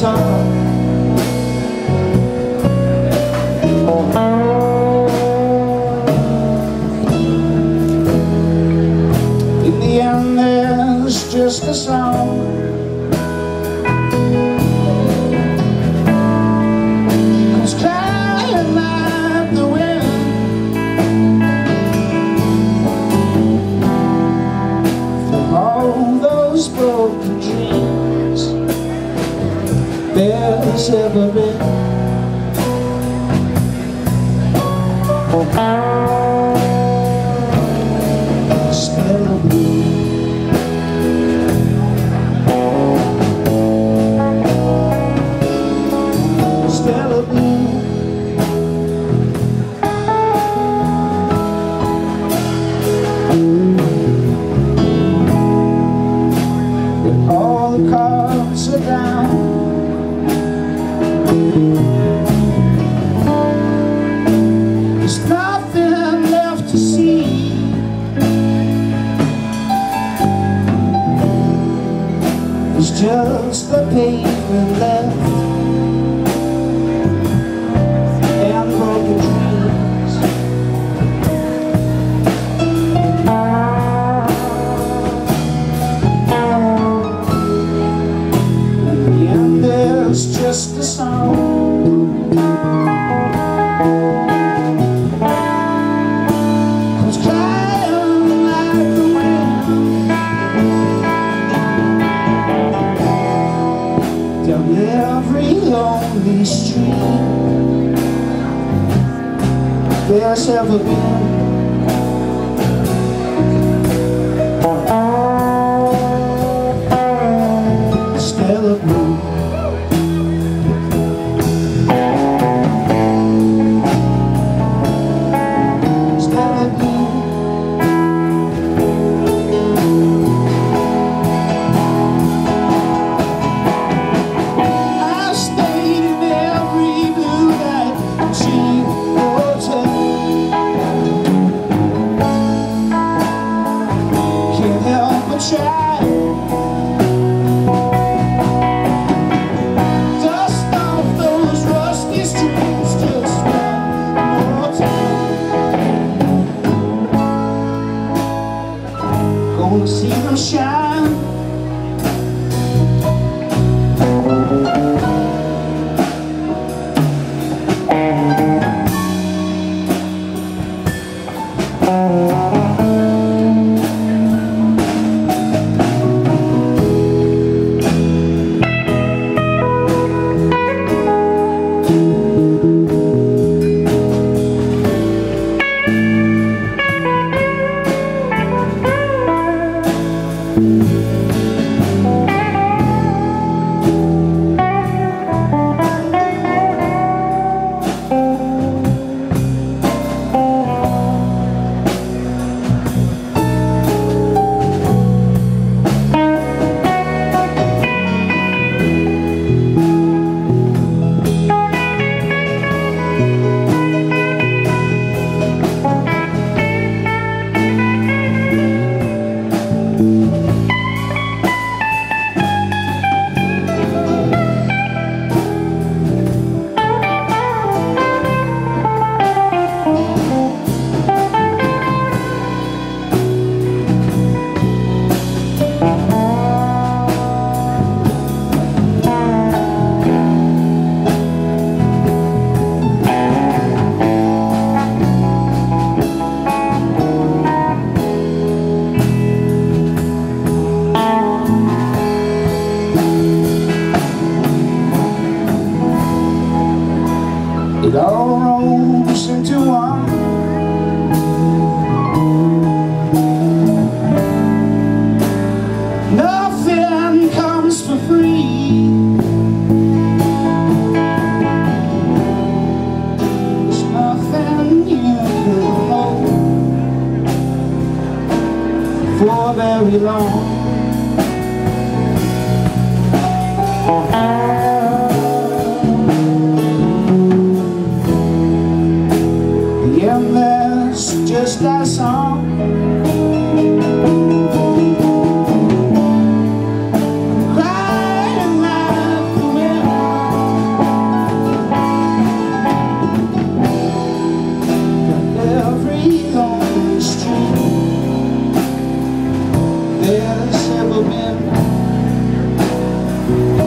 top. In the end there's just a song. Comes crying like the wind from all those broken dreams there's ever been. Stella blue, Stella blue, when all the cards are down, there's nothing left to see. There's just the pavement left and broken dreams. In the end there's just a song. Down every lonely street there's ever been. Stella blue, Stella blue, try. Dust off those rusty streets just one more time. Gonna see them shine. It all rolls into one. Nothing comes for free. There's nothing you could hold for very long. And there's just that song. you.